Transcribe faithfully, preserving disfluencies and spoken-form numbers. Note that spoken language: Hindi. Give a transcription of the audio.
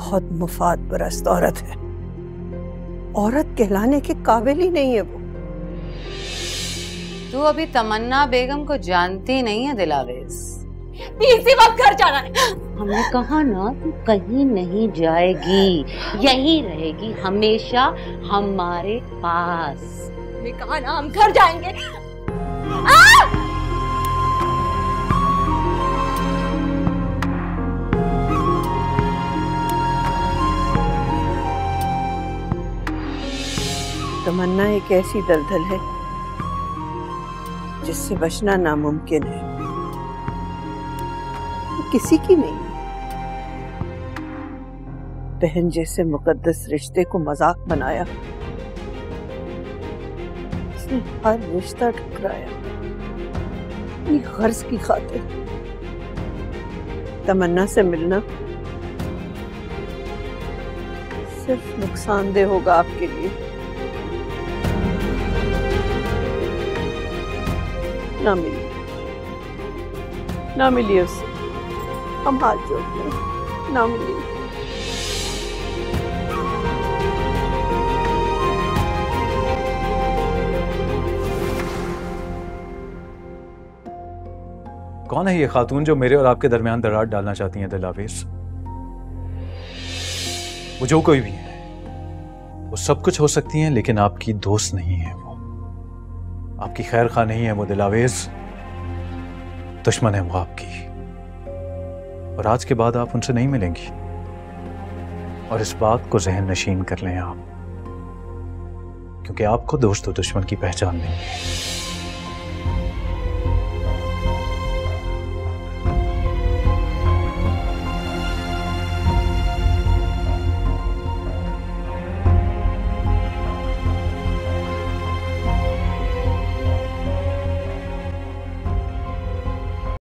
बहुत मुफाद परस्त औरत है। औरत कहलाने के काबिल ही नहीं है वो। तू अभी तमन्ना बेगम को जानती नहीं है दिलावेज। इसी वक्त घर जाना है। हमने कहा ना तू कहीं नहीं जाएगी, यही रहेगी हमेशा हमारे पास। हमने कहा ना हम घर जाएंगे। तमन्ना एक ऐसी दलदल है जिससे बचना नामुमकिन है। वो किसी की नहीं, बहन जैसे मुकद्दस रिश्ते को मजाक बनाया। उसने हर रिश्ता ठुकराया अपनी गर्ज की खातिर। तमन्ना से मिलना सिर्फ नुकसानदेह होगा आपके लिए। ना मिलिए, ना मिलिए उससे, हम हाथ जोड़ते हैं, ना मिलिए। कौन है ये खातून जो मेरे और आपके दरमियान दरार डालना चाहती हैं दिलावेज? वो जो कोई भी है, वो सब कुछ हो सकती हैं, लेकिन आपकी दोस्त नहीं है। वो आपकी खैर खा नहीं है। वो दिलावेज दुश्मन है वो आपकी। और आज के बाद आप उनसे नहीं मिलेंगी। और इस बात को ज़हन नशीन कर लें आप, क्योंकि आपको दोस्त और दुश्मन की पहचान नहीं है।